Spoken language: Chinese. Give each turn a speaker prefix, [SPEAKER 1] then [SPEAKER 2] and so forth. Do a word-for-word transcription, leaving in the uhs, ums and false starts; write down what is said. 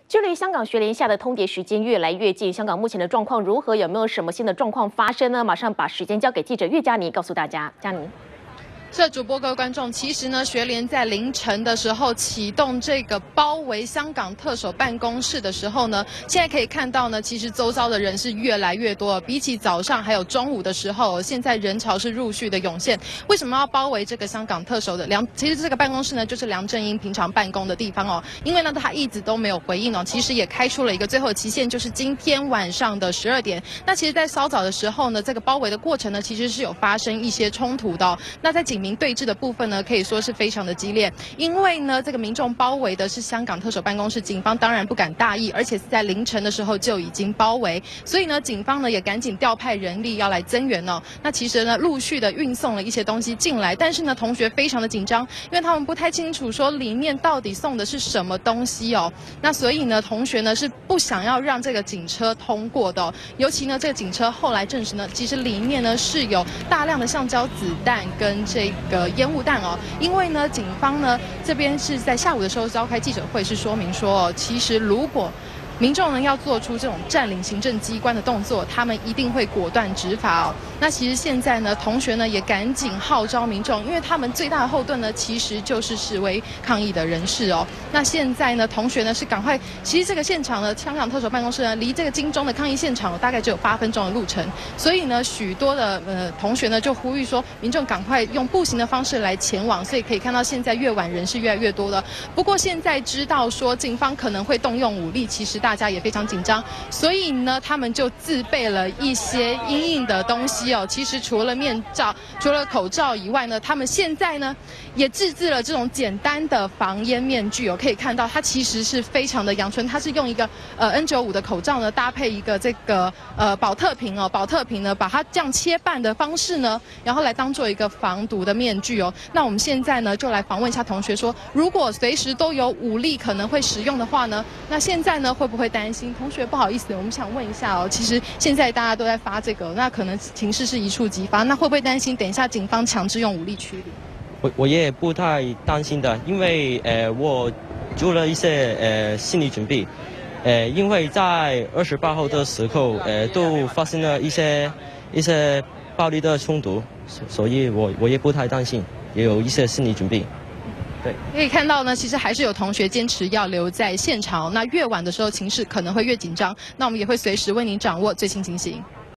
[SPEAKER 1] 距离香港学联下的通牒时间越来越近，香港目前的状况如何？有没有什么新的状况发生呢？马上把时间交给记者岳佳妮，告诉大家。佳妮。
[SPEAKER 2] 是主播各位观众，其实呢，学联在凌晨的时候启动这个包围香港特首办公室的时候呢，现在可以看到呢，其实周遭的人是越来越多，比起早上还有中午的时候，现在人潮是陆续的涌现。为什么要包围这个香港特首的梁？其实这个办公室呢，就是梁振英平常办公的地方哦。因为呢，他一直都没有回应哦，其实也开出了一个最后期限，就是今天晚上的十二点。那其实，在稍早的时候呢，这个包围的过程呢，其实是有发生一些冲突的哦。那在警民对峙的部分呢，可以说是非常的激烈，因为呢，这个民众包围的是香港特首办公室，警方当然不敢大意，而且是在凌晨的时候就已经包围，所以呢，警方呢也赶紧调派人力要来增援哦。那其实呢，陆续的运送了一些东西进来，但是呢，同学非常的紧张，因为他们不太清楚说里面到底送的是什么东西哦。那所以呢，同学呢是不想要让这个警车通过的哦，尤其呢，这个警车后来证实呢，其实里面呢是有大量的橡胶子弹跟这个烟雾弹哦，因为呢，警方呢这边是在下午的时候召开记者会，是说明说，哦，其实如果 民众呢要做出这种占领行政机关的动作，他们一定会果断执法哦。那其实现在呢，同学呢也赶紧号召民众，因为他们最大的后盾呢其实就是示威抗议的人士哦。那现在呢，同学呢是赶快，其实这个现场呢，香港特首办公室呢离这个金钟的抗议现场大概只有八分钟的路程，所以呢，许多的呃同学呢就呼吁说，民众赶快用步行的方式来前往。所以可以看到现在越晚人是越来越多的。不过现在知道说警方可能会动用武力，其实 大家也非常紧张，所以呢，他们就自备了一些因应的东西哦。其实除了面罩、除了口罩以外呢，他们现在呢也自制了这种简单的防烟面具哦。可以看到，它其实是非常的阳春，它是用一个呃 N 九十五 的口罩呢，搭配一个这个呃保特瓶哦，保特瓶呢把它这样切半的方式呢，然后来当做一个防毒的面具哦。那我们现在呢就来访问一下同学说，如果随时都有武力可能会使用的话呢，那现在呢会不会 会担心？同学，不好意思，我们想问一下哦，其实现在大家都在发这个，那可能情势是一触即发，那会不会担心等一下警方强制用武力驱离？
[SPEAKER 3] 我我也不太担心的，因为呃我做了一些呃心理准备，呃因为在二十八号的时候呃都发生了一些一些暴力的冲突，所以我我也不太担心，也有一些心理准备。 对，
[SPEAKER 2] 可以看到呢，其实还是有同学坚持要留在现场。那越晚的时候，情势可能会越紧张。那我们也会随时为您掌握最新情形。